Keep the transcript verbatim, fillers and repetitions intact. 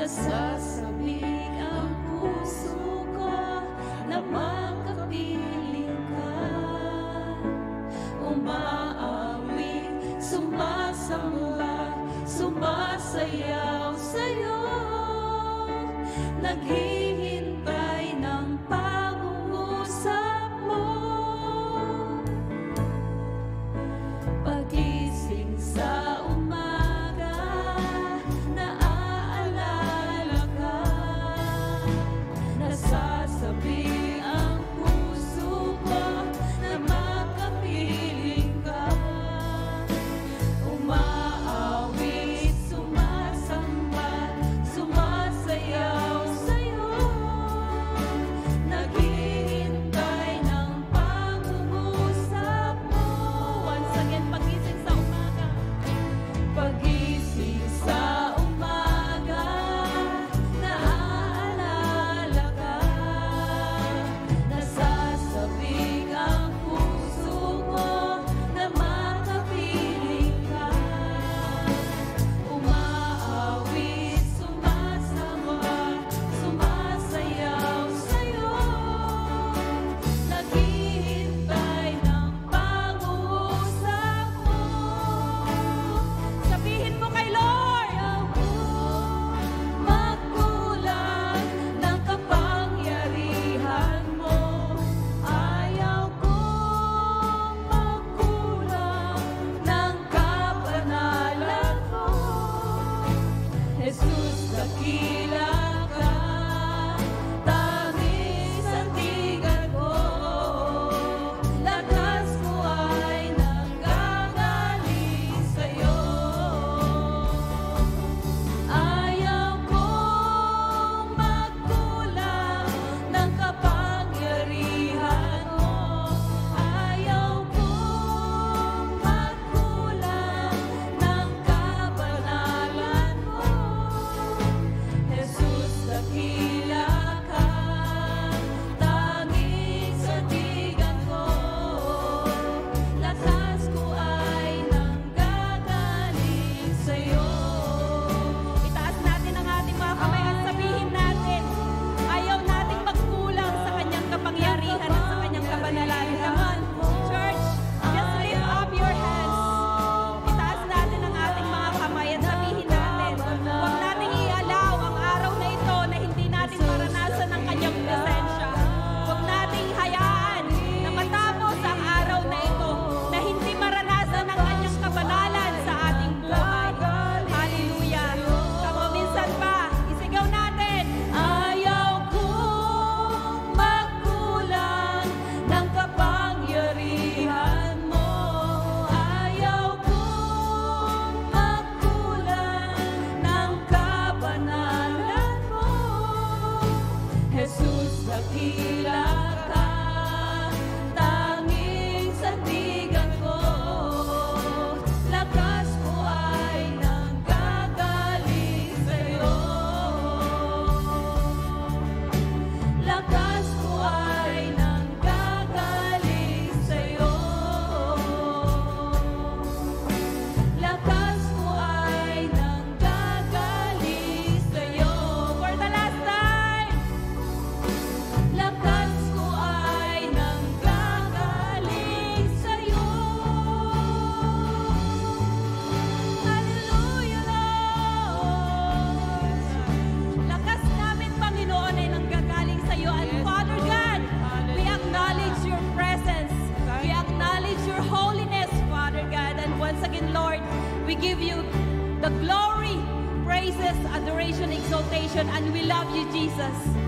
Nasasabik ang puso ko na makapiling ka. Umaawit, sumasamba, sumasayaw sa'yo. Naghihintay ng pag-uusap mo. Pagising sa umaga, naaalala ka. Nasasabi ang puso ko na makapiling ka. Umaawit, sumasamba, sumasayaw sa'yo. Naghihintay ng pag-uusap mo. Once again, pagising sa umaga. Pagising sa umaga, naaalala ka. Nasasabik ang puso ko na makapiling ka. Umaawit, sumasamba, sumasayaw sa'yo. Naghihintay ng pag-uusap mo. Sabihin mo kay Lord, magkulang ng kapangyarihan mo. Ayaw kong magkulang ng kabanalan mo. Jesus, dakila ka, tanging sandigan ko. Lakas ko ay nanggagaling sa'yo. Ayaw kong magkulang ng kapangyarihan mo. Ayaw kong magkulang ng kabanalan mo. Jesus, dakila ka, tanging sandigan ko. Lakas ko ay nanggagaling sa'yo. Itaas natin ang ating mga kamay at sabihin natin, ayaw nating magkulang sa kanyang kapangyarihan at sa kanyang kabanalan. Come on, church, just lift up your hands. Itaas natin ang ating mga kamay at sabihin natin, huwag nating i-allow ang araw na ito na hindi natin maranasan ang kanyang presensya. Huwag nating hayaan na matapos ang araw na ito na hindi maranasan ang kanyang kabanalan sa ating buhay. Hallelujah. Kamo minsan pa, isigaw natin, ayaw kong magkulang ng kapangyarihan mo. Ayaw kong magkulang ng kabanalan mo. Jesus, dakila ka, tanging sandigan ko. Lakas ko ay nanggagaling sa'yo. Lakas ko ay nanggagaling sa'yo. Lakas ko ay nanggagaling sa'yo. For the last time. Lakas ko ay nanggagaling sa'yo. Hallelujah, Lord. Lakas namin, Panginoon, ay nanggagaling sa'yo. And Father God, we acknowledge your presence. We acknowledge your holiness, Father God. And once again, Lord, we give you the glory, praises, adoration, exaltation, and we love you, Jesus.